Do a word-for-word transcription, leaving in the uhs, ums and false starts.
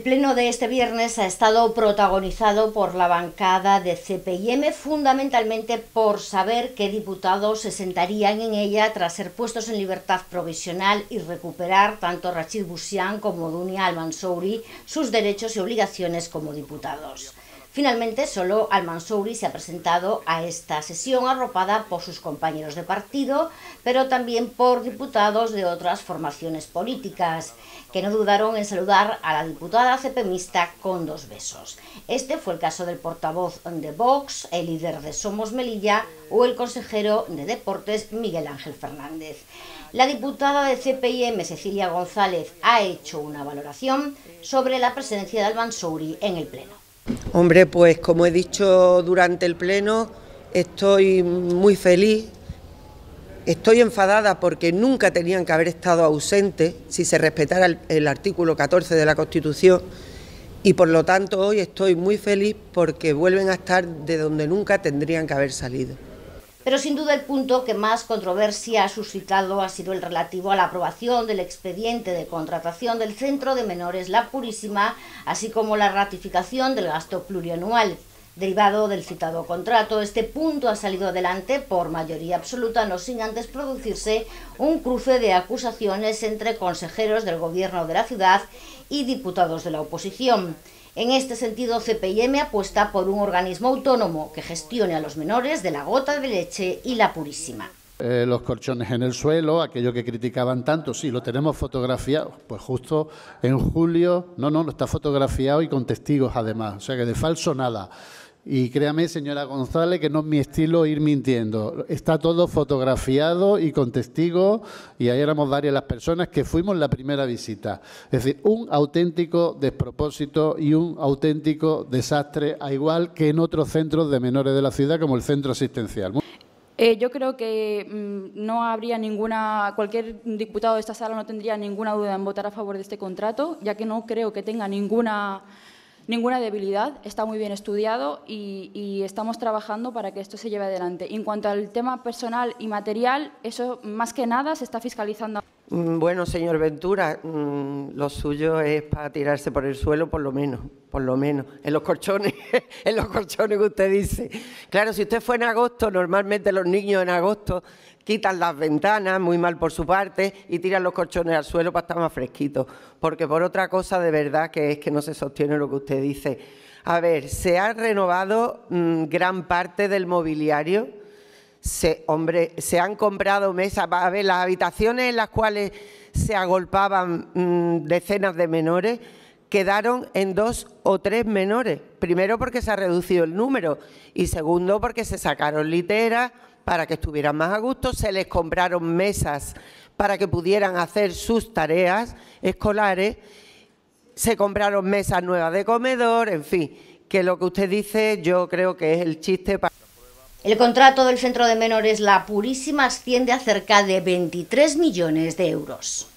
pleno de este viernes ha estado protagonizado por la bancada de C P I M, fundamentalmente por saber qué diputados se sentarían en ella tras ser puestos en libertad provisional y recuperar tanto Rachid Bouchian como Dunia Al-Mansouri sus derechos y obligaciones como diputados. Finalmente, solo Al-Mansouri se ha presentado a esta sesión arropada por sus compañeros de partido, pero también por diputados de otras formaciones políticas, que no dudaron en saludar a la diputada cepemista con dos besos. Este fue el caso del portavoz de Vox, el líder de Somos Melilla o el consejero de Deportes Miguel Ángel Fernández. La diputada de C P I M, Cecilia González, ha hecho una valoración sobre la presencia de Al-Mansouri en el Pleno. Hombre, pues como he dicho durante el pleno, estoy muy feliz, estoy enfadada porque nunca tenían que haber estado ausentes si se respetara el, el artículo catorce de la Constitución, y por lo tanto hoy estoy muy feliz porque vuelven a estar de donde nunca tendrían que haber salido. Pero sin duda el punto que más controversia ha suscitado ha sido el relativo a la aprobación del expediente de contratación del Centro de Menores La Purísima, así como la ratificación del gasto plurianual derivado del citado contrato. Este punto ha salido adelante por mayoría absoluta, no sin antes producirse un cruce de acusaciones entre consejeros del gobierno de la ciudad y diputados de la oposición. En este sentido, C P I M apuesta por un organismo autónomo que gestione a los menores de la gota de leche y La Purísima. Eh, los colchones en el suelo, aquello que criticaban tanto, sí, lo tenemos fotografiado, pues justo en julio, no, no, lo está fotografiado y con testigos además, o sea que de falso nada. Y créame, señora González, que no es mi estilo ir mintiendo. Está todo fotografiado y con testigos, y ahí éramos varias las personas que fuimos la primera visita. Es decir, un auténtico despropósito y un auténtico desastre, a igual que en otros centros de menores de la ciudad, como el centro asistencial. Eh, yo creo que mmm, no habría ninguna, cualquier diputado de esta sala no tendría ninguna duda en votar a favor de este contrato, ya que no creo que tenga ninguna... Ninguna debilidad, está muy bien estudiado y, y estamos trabajando para que esto se lleve adelante. En cuanto al tema personal y material, eso más que nada se está fiscalizando. Bueno, señor Ventura, lo suyo es para tirarse por el suelo, por lo menos, por lo menos, en los colchones, en los colchones que usted dice. Claro, si usted fue en agosto, normalmente los niños en agosto quitan las ventanas, muy mal por su parte, y tiran los colchones al suelo para estar más fresquitos, porque por otra cosa de verdad que es que no se sostiene lo que usted dice. A ver, se ha renovado mmm, gran parte del mobiliario. Se, hombre, se han comprado mesas, a ver, las habitaciones en las cuales se agolpaban mmm, decenas de menores quedaron en dos o tres menores. Primero porque se ha reducido el número y segundo porque se sacaron literas para que estuvieran más a gusto, se les compraron mesas para que pudieran hacer sus tareas escolares, se compraron mesas nuevas de comedor, en fin, que lo que usted dice yo creo que es el chiste para... El contrato del Centro de Menores La Purísima asciende a cerca de veintitrés millones de euros.